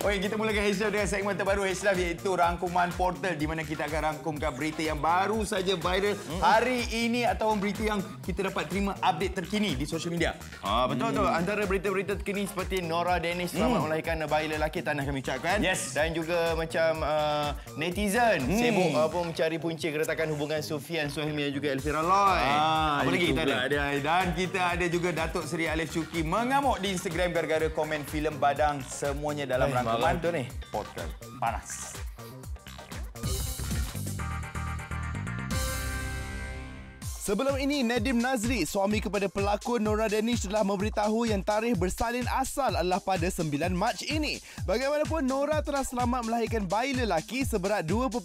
Okey, kita mulakan H-Live dengan segmen terbaru H-Live iaitu rangkuman portal di mana kita akan rangkumkan berita yang baru saja viral hari ini ataupun berita yang kita dapat terima update terkini di social media. Betul tu. Antara berita-berita terkini seperti Nora Danish selamat melahirkan bayi lelaki tahniah kami ucapkan. Yes. Dan juga macam netizen sibuk pun mencari punca keretakan hubungan Sufian Suhaimi dan juga Elvira Loy. Apa lagi kita ada? Dan kita ada juga Datuk Seri Alif Syukri mengamuk di Instagram gara-gara komen filem Badang, semuanya dalam rangkuman tu ni. podcast panas. Sebelum ini, Nadim Nazri, suami kepada pelakon Nora Danish telah memberitahu yang tarikh bersalin asal adalah pada 9 Mac ini. Bagaimanapun, Nora telah selamat melahirkan bayi lelaki seberat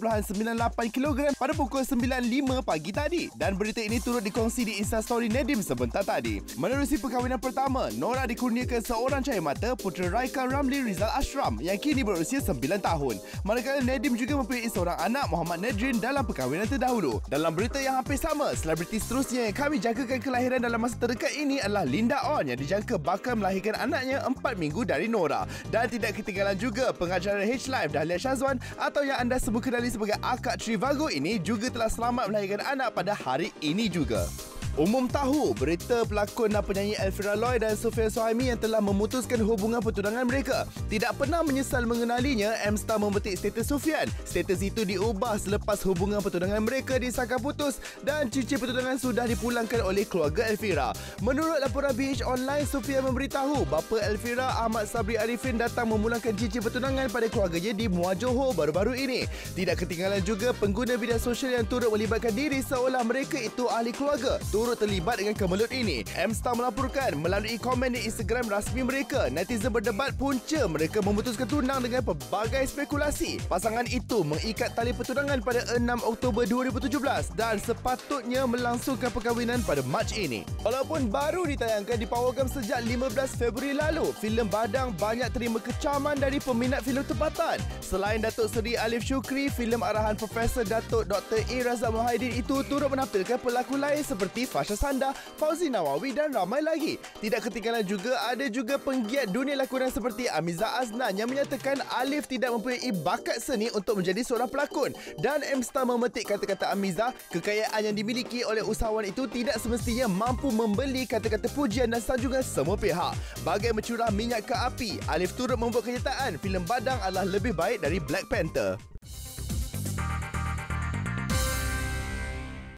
2.98 kg pada pukul 9.05 pagi tadi. Dan berita ini turut dikongsi di Instastory Nadim sebentar tadi. Menerusi perkahwinan pertama, Nora dikurniakan seorang cahaya mata, putera Raikan Ramli Rizal Ashram yang kini berusia 9 tahun. Manakala Nadim juga mempunyai seorang anak, Muhammad Nadrin, dalam perkahwinan terdahulu. Dalam berita yang hampir sama, selebriti seterusnya yang kami jangkakan kelahiran dalam masa terdekat ini adalah Linda On yang dijangka bakal melahirkan anaknya 4 minggu dari Nora. Dan tidak ketinggalan juga pengacara H-Live Dahlia Shazwan atau yang anda semua kenali sebagai Akak Trivago ini juga telah selamat melahirkan anak pada hari ini juga. Umum tahu berita pelakon dan penyanyi Elvira Loy dan Sufian Suhaimi yang telah memutuskan hubungan pertunangan mereka. Tidak pernah menyesal mengenalinya, M-Star memetik status Sufian. Status itu diubah selepas hubungan pertunangan mereka disahkan putus dan cincin pertunangan sudah dipulangkan oleh keluarga Elvira. Menurut laporan BH Online, Sufian memberitahu bapa Elvira, Ahmad Sabri Arifin, datang memulangkan cincin pertunangan pada keluarganya di Muar Johor baru-baru ini. Tidak ketinggalan juga pengguna media sosial yang turut melibatkan diri seolah mereka itu ahli keluarga turut terlibat dengan kemelut ini. M-Star melaporkan melalui komen di Instagram rasmi mereka, netizen berdebat punca mereka memutuskan tunang dengan pelbagai spekulasi. Pasangan itu mengikat tali pertunangan pada 6 Oktober 2017 dan sepatutnya melangsungkan perkahwinan pada Mac ini. Walaupun baru ditayangkan di Powergam sejak 15 Februari lalu, filem Badang banyak terima kecaman dari peminat filem tempatan. Selain Datuk Seri Alif Syukri, filem arahan Profesor Datuk Dr. A. Razak Muhaiddin itu turut menampilkan pelakon lain seperti Fasha Sanda, Fauzi Nawawi dan ramai lagi. Tidak ketinggalan juga ada juga penggiat dunia lakonan seperti Amiza Aznan yang menyatakan Alif tidak mempunyai bakat seni untuk menjadi seorang pelakon. Dan M-Star memetik kata-kata Amiza, kekayaan yang dimiliki oleh usahawan itu tidak semestinya mampu membeli kata-kata pujian dan sanjungan semua pihak. Bagai mencurah minyak ke api, Alif turut membuat kenyataan filem Badang adalah lebih baik dari Black Panther.